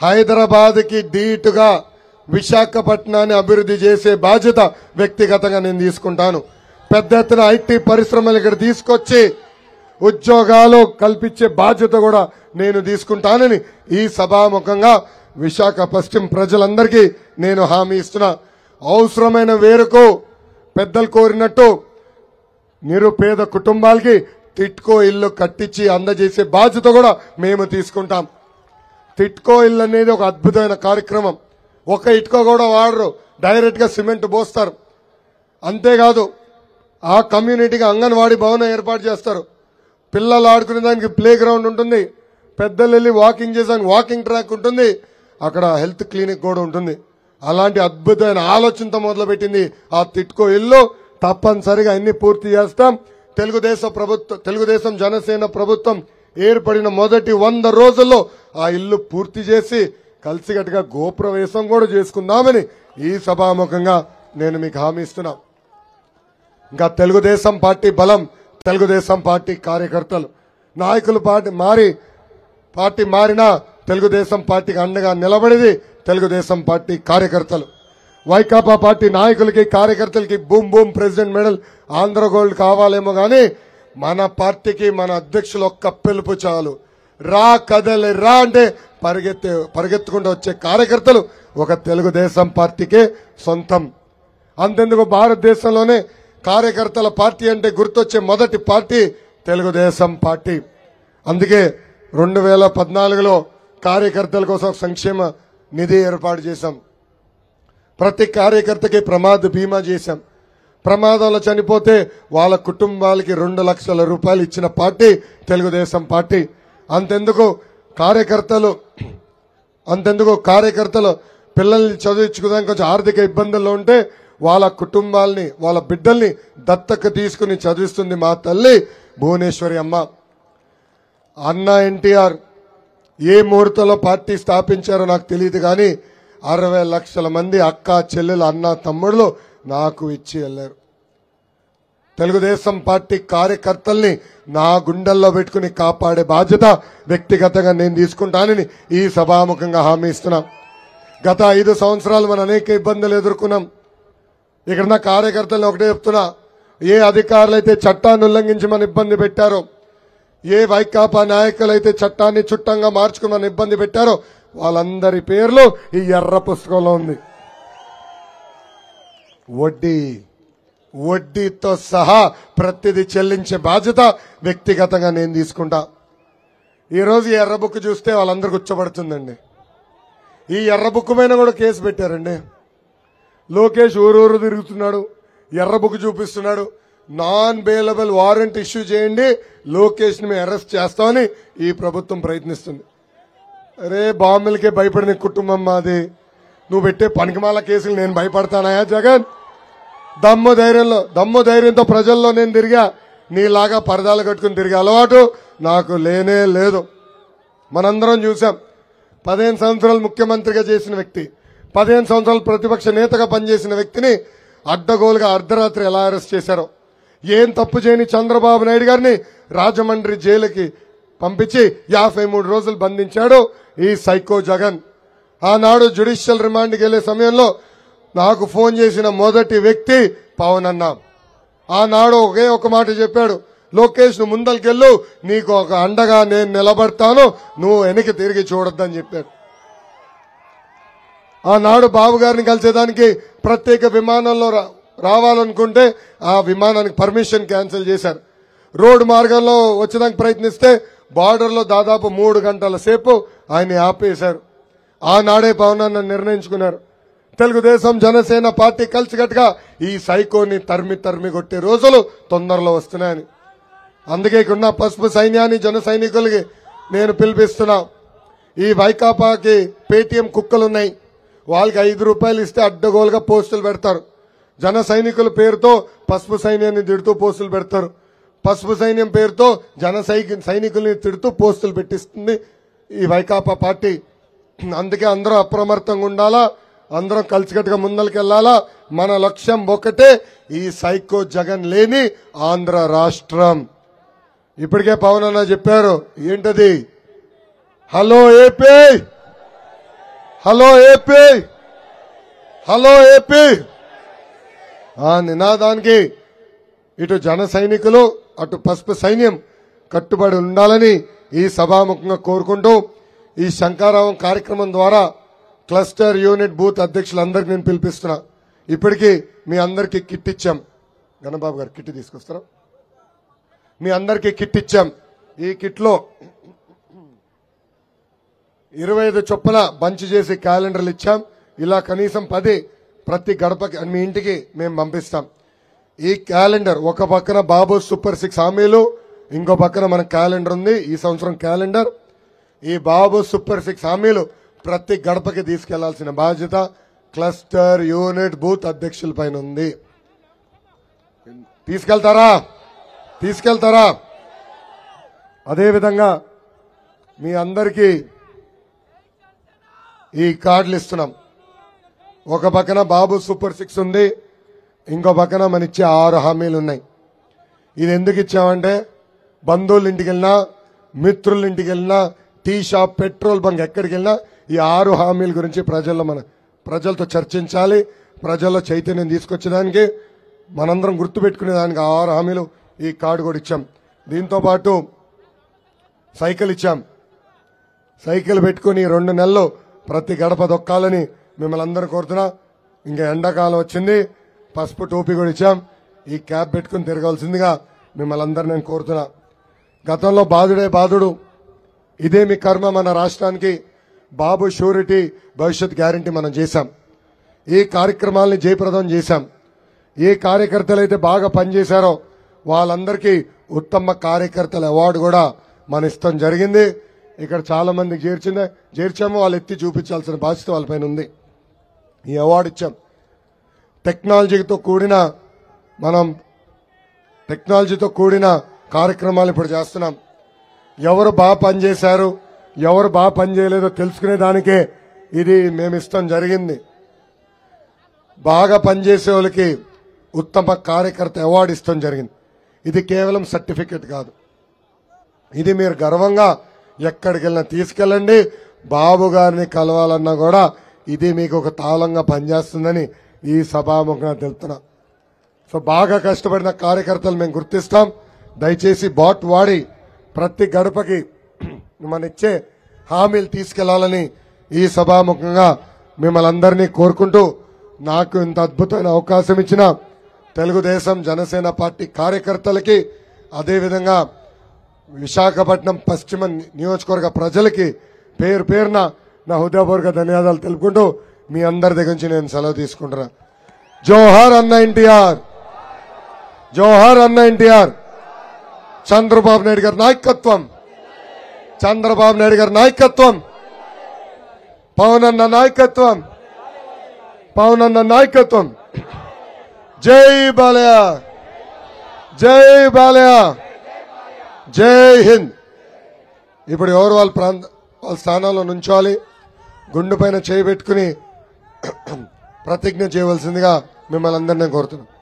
హైదరాబాద్కి ధీటుగా విశాఖపట్నాన్ని అభివృద్ధి చేసే బాధ్యత వ్యక్తిగతంగా నేను తీసుకుంటాను. పెద్ద ఎత్తున ఐటీ పరిశ్రమలు ఇక్కడ తీసుకొచ్చి ఉద్యోగాలు కల్పించే బాధ్యత కూడా నేను తీసుకుంటానని ఈ సభాముఖంగా విశాఖ పశ్చిమ ప్రజలందరికీ నేను హామీ ఇస్తున్నా. అవసరమైన వేరకు పెద్దలు కోరినట్టు నిరుపేద కుటుంబాలకి టిట్కో ఇల్లు కట్టించి అందజేసే బాధ్యత కూడా మేము తీసుకుంటాం. టిట్కో ఇల్లు అనేది ఒక అద్భుతమైన కార్యక్రమం. ఒక ఇటుకో కూడా వాడరు, డైరెక్ట్గా సిమెంట్ పోస్తారు. అంతేకాదు ఆ కమ్యూనిటీకి అంగన్వాడీ భవనం ఏర్పాటు చేస్తారు. పిల్లలు ఆడుకునే దానికి ప్లే గ్రౌండ్ ఉంటుంది, పెద్దలు వెళ్ళి వాకింగ్ చేసానికి వాకింగ్ ట్రాక్ ఉంటుంది, అక్కడ హెల్త్ క్లినిక్ కూడా ఉంటుంది. అలాంటి అద్భుతమైన ఆలోచనతో మొదలుపెట్టింది ఆ టిట్కో ఇల్లు. తప్పనిసరిగా అన్ని పూర్తి చేస్తాం. తెలుగుదేశం జనసేన ప్రభుత్వం ఏర్పడిన మొదటి 100 రోజుల్లో ఆ ఇల్లు పూర్తి చేసి కలిసికట్టుగా గోప్రవేశం కూడా చేసుకుందామని ఈ సభాముఖంగా నేను మీకు హామీ ఇస్తున్నా. ఇంకా తెలుగుదేశం పార్టీ బలం, తెలుగుదేశం పార్టీ కార్యకర్తలు. నాయకులు పార్టీ మారినా తెలుగుదేశం పార్టీకి అండగా నిలబడేది తెలుగుదేశం పార్టీ కార్యకర్తలు. వైకాపా పార్టీ నాయకులకి కార్యకర్తలకి boom boom president medal Andhra gold కావాలేమో కానీ మన పార్టీకి మన అధ్యక్షులు ఒక్క పిలుపు చాలు. రా కదలి రా అంటే పరిగెత్తుకుంటూ వచ్చే కార్యకర్తలు ఒక తెలుగుదేశం పార్టీకే సొంతం. అంతెందుకు భారతదేశంలోనే కార్యకర్తల పార్టీ అంటే గుర్తొచ్చే మొదటి పార్టీ తెలుగుదేశం పార్టీ. అందుకే 2014లో కార్యకర్తల కోసం సంక్షేమ నిధి ఏర్పాటు చేశాం. ప్రతి కార్యకర్తకి ప్రమాద బీమా చేశాం. ప్రమాదంలో చనిపోతే వాళ్ళ కుటుంబాలకి 2 లక్షల రూపాయలు ఇచ్చిన పార్టీ తెలుగుదేశం పార్టీ. అంతెందుకు కార్యకర్తలు పిల్లల్ని చదివించుకోవడానికి కొంచెం ఆర్థిక ఇబ్బందుల్లో ఉంటే వాళ్ళ కుటుంబాలని వాళ్ళ బిడ్డల్ని దత్తక తీసుకుని చదివిస్తుంది మా తల్లి భువనేశ్వరి అమ్మ. అన్న ఎన్టీఆర్ ఏ ముహూర్తంలో పార్టీ స్థాపించారో నాకు తెలియదు కానీ 60 లక్షల మంది అక్క చెల్లెలు అన్న తమ్ముళ్ళు నాకు ఇచ్చి వెళ్ళారు. తెలుగుదేశం పార్టీ కార్యకర్తల్ని నా గుండెల్లో పెట్టుకుని కాపాడే బాధ్యత వ్యక్తిగతంగా నేను తీసుకుంటానని ఈ సభాముఖంగా హామీ ఇస్తున్నా. గత 5 సంవత్సరాలు మనం అనేక ఇబ్బందులు ఎదుర్కొన్నాం. ఇక్కడున్న కార్యకర్తలను ఒకటే చెప్తున్నా, ఏ అధికారులు అయితే చట్టాన్ని ఉల్లంఘించి మన ఇబ్బంది పెట్టారో, ఏ వైకాపా నాయకులు అయితే చట్టాన్ని చుట్టంగా మార్చుకుని మన ఇబ్బంది పెట్టారో వాళ్ళందరి పేర్లు ఈ ఎర్ర పుస్తకంలో ఉంది. వడ్డీతో సహా ప్రతిదీ చెల్లించే బాధ్యత వ్యక్తిగతంగా నేను తీసుకుంటా. ఈరోజు ఈ ఎర్ర బుక్ చూస్తే వాళ్ళందరూ కూర్చోబడుతుందండి. ఈ ఎర్ర బుక్ పైన కూడా కేసు పెట్టారండి. లోకేష్ ఊరూరు తిరుగుతున్నాడు, ఎర్ర బుక్ చూపిస్తున్నాడు. నాన్ బెయిలబుల్ వారెంట్ ఇష్యూ చేయండి, లోకేష్ని మేము అరెస్ట్ చేస్తామని ఈ ప్రభుత్వం ప్రయత్నిస్తుంది. అరే బాంబులకే భయపడిన కుటుంబం మాది, నువ్వు పెట్టే పనికిమాల కేసులు నేను భయపడతానాయా జగన్? దమ్ము ధైర్యంతో ప్రజల్లో నేను తిరిగా, నీలాగా పరదాలు కట్టుకుని తిరిగే అలవాటు నాకు లేనే లేదు. మనందరం చూసాం, 15 సంవత్సరాలు ముఖ్యమంత్రిగా చేసిన వ్యక్తి, 15 సంవత్సరాలు ప్రతిపక్ష నేతగా పనిచేసిన వ్యక్తిని అడ్డగోలుగా అర్ధరాత్రి ఎలా అరెస్ట్ చేశారో. ఏం తప్పు చేయని చంద్రబాబు నాయుడు గారిని రాజమండ్రి జైలుకి పంపించి 53 రోజులు బంధించాడు ఈ సైకో జగన్. ఆనాడు జ్యుడిషియల్ రిమాండ్కి వెళ్లే సమయంలో నాకు ఫోన్ చేసిన మొదటి వ్యక్తి పవన్ అన్న. ఆనాడు ఒకే ఒక మాట చెప్పాడు, లోకేష్ నువ్వు ముందరికెళ్ళు, నీకు ఒక అండగా నేను నిలబడతాను, నువ్వు వెనక్కి తిరిగి చూడొద్దని చెప్పాడు. ఆనాడు బాబు గారిని కలిసేదానికి ప్రత్యేక విమానంలో రావాలనుకుంటే ఆ విమానానికి పర్మిషన్ క్యాన్సిల్ చేశారు. రోడ్డు మార్గంలో వచ్చేదానికి ప్రయత్నిస్తే బార్డర్లో దాదాపు 3 గంటల సేపు ఆయన ఆపేశారు. ఆనాడే పవన్ అన్న నిర్ణయించుకున్నారు, తెలుగుదేశం జనసేన పార్టీ కలిసికట్టుగా ఈ సైకోని తరిమి కొట్టే రోజులు తొందరలో వస్తున్నాయని. అందుకే ఇక్కడున్న పసుపు సైన్యాన్ని జన సైనికులకి నేను పిలిపిస్తున్నా. ఈ వైకాపాకి పేటీఎం కుక్కలున్నాయి, వాళ్ళకి 5 రూపాయలు ఇస్తే అడ్డగోలుగా పోస్టులు పెడతారు. జన సైనికుల పేరుతో పసుపు సైన్యాన్ని తిడుతూ పోస్టులు పెడతారు, పసుపు సైన్యం పేరుతో జన సైనికుల్ని తిడుతూ పోస్టులు పెట్టిస్తుంది ఈ వైకాపా పార్టీ. అందుకే అందరూ అప్రమత్తంగా ఉండాలా, అందరం కలిసికట్టుగా ముందరికెళ్లాలా. మన లక్ష్యం ఒకటే, ఈ సైకో జగన్ లేని ఆంధ్ర రాష్ట్రం. ఇప్పటికే పవన్ అన్న చెప్పారు, ఏంటది? Hello AP, hello AP, hello AP ఆ నినాదానికి ఇటు జన సైనికులు అటు పసుపు సైన్యం కట్టుబడి ఉండాలని ఈ సభాముఖంగా కోరుకుంటూ ఈ శంఖారావం కార్యక్రమం ద్వారా క్లస్టర్ యూనిట్ బూత్ అధ్యక్షులందరికీ నేను పిలిపిస్తున్నా. ఇప్పటికీ మీ అందరికీ కిట్ ఇచ్చాం. గణబాబు గారు కిట్ తీసుకొస్తారా? మీ అందరికీ కిట్ ఇచ్చాం. ఈ కిట్లో 25 చొప్పున బంచ్ చేసి క్యాలెండర్లు ఇచ్చాం. ఇలా కనీసం 10 ప్రతి గడపకి మీ ఇంటికి మేము పంపిస్తాం. ఈ క్యాలెండర్ ఒక పక్కన బాబు సూపర్ 6 హామీలు, ఇంకో పక్కన మన క్యాలెండర్ ఉంది. ఈ సంవత్సరం క్యాలెండర్ ఈ బాబు సూపర్ 6 హామీలు ప్రతి గడపకి తీసుకెళ్లాల్సిన బాధ్యత క్లస్టర్ యూనిట్ బూత్ అధ్యక్షుల పైన ఉంది. తీసుకెళ్తారా? అదేవిధంగా మీ అందరికీ ఈ కార్డులు ఇస్తున్నాం. ఒక పక్కన బాబు సూపర్ 6 ఉంది, ఇంకో పక్కన మన ఇచ్చే 6 హామీలు ఉన్నాయి. ఇది ఎందుకు ఇచ్చామంటే బంధువుల ఇంటికి వెళ్ళినా, మిత్రుల ఇంటికి వెళ్ళినా, టీ షాప్, పెట్రోల్ బంక్ ఎక్కడికి వెళ్ళినా ఈ 6 హామీల గురించి ప్రజలతో చర్చించాలి. ప్రజల్లో చైతన్యం తీసుకొచ్చేదానికి మనందరం గుర్తుపెట్టుకునే దానికి 6 హామీలు ఈ కార్డు కూడా ఇచ్చాం. దీంతో పాటు సైకిల్ ఇచ్చాం. సైకిల్ పెట్టుకుని 2 నెలలు ప్రతి గడప దొక్కాలని మిమ్మల్ని అందరూ కోరుతున్నా. ఇంకా ఎండాకాలం వచ్చింది, పసుపు టోపీ కూడా ఇచ్చాం. ఈ క్యాప్ పెట్టుకుని తిరగాల్సిందిగా మిమ్మల్ని అందరూ నేను కోరుతున్నా. గతంలో బాధుడే బాధుడు, ఇదే మీ కర్మ మన రాష్ట్రానికి బాబు షూరిటీ భవిష్యత్ గ్యారంటీ మనం చేశాం. ఈ కార్యక్రమాల్ని జయప్రదం చేశాం. ఏ కార్యకర్తలు అయితే బాగా పనిచేశారో వాళ్ళందరికీ ఉత్తమ కార్యకర్తల అవార్డు కూడా మన ఇష్టం జరిగింది. ఇక్కడ చాలా మందికి చేర్చాము. వాళ్ళు ఎత్తి చూపించాల్సిన బాధ్యత వాళ్ళపైన ఉంది. ఈ అవార్డు ఇచ్చాం. టెక్నాలజీతో కూడిన కార్యక్రమాలు ఇప్పుడు చేస్తున్నాం. ఎవరు బాగా పనిచేశారు, ఎవరు బాగా పనిచేయలేదో తెలుసుకునే దానికే ఇది మేము ఇష్టం జరిగింది. బాగా పనిచేసే వాళ్ళకి ఉత్తమ కార్యకర్త అవార్డు ఇష్టం జరిగింది. ఇది కేవలం సర్టిఫికెట్ కాదు, ఇది మీరు గర్వంగా ఎక్కడికి వెళ్ళినా తీసుకెళ్ళండి. బాబు గారిని కలవాలన్నా కూడా ఇది మీకు ఒక తాళంగా పనిచేస్తుందని ఈ సభాముఖంగా తెలుపుతున్నా. సో బాగా కష్టపడిన కార్యకర్తలు మేము గుర్తిస్తాం. దయచేసి బాట్ వాడి ప్రతి గడపకి మన ఇచ్చే హామీలు తీసుకెళ్లాలని ఈ సభాముఖంగా మిమ్మల్ని అందరినీ కోరుకుంటూ, నాకు ఇంత అద్భుతమైన అవకాశం ఇచ్చిన తెలుగుదేశం జనసేన పార్టీ కార్యకర్తలకి, అదేవిధంగా విశాఖపట్నం పశ్చిమ నియోజకవర్గ ప్రజలకి పేరు పేరున నా హృదయపూర్వక ధన్యవాదాలు తెలుపుకుంటూ మీ అందరి దగ్గర నుంచి నేను సెలవు తీసుకుంటున్నా. జోహార్ అన్న ఎన్టీఆర్, జోహార్ అన్న ఎన్టీఆర్. చంద్రబాబు నాయుడు గారి నాయకత్వం, చంద్రబాబు నాయుడు గారి నాయకత్వం, పవన్ అన్న నాయకత్వం, పవన్ అన్న నాయకత్వం. జై బాలయ్య, జై బాలయ్య, జై హింద్. ఇప్పుడు ఎవరు వాళ్ళ స్థానాల్లో నుంచోవాలి, గుండు పైన చేయి పెట్టుకుని ప్రతిజ్ఞ చేయవలసిందిగా మిమ్మల్ని అందరినీ కోరుతున్నాను.